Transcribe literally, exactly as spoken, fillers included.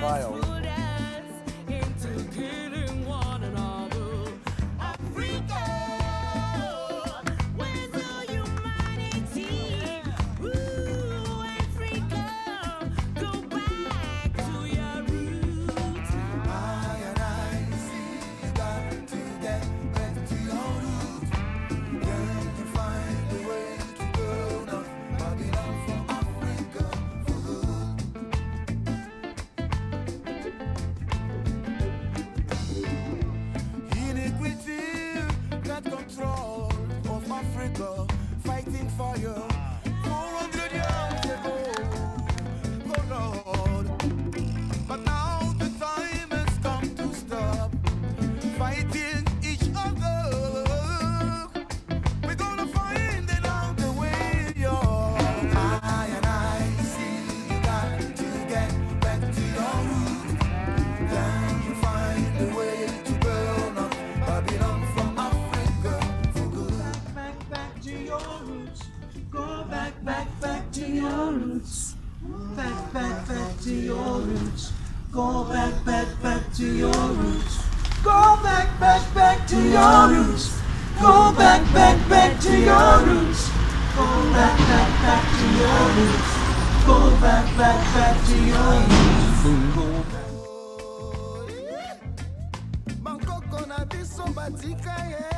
wild. Control of Africa, fighting for you four hundred years ago, oh Lord. But now the time has come to stop fighting each other. We're gonna find another way, yo. I and I see you got to get back to your roots. Then you find a way to burn up Babylon from Back, back, back to your roots. Back, back, back to your roots. Go back, back, back to your roots. Go back, back, back to your roots. Go back, back, back to your roots. Go back, back, back to your roots. Go back, back, back to your roots. Bangkok on a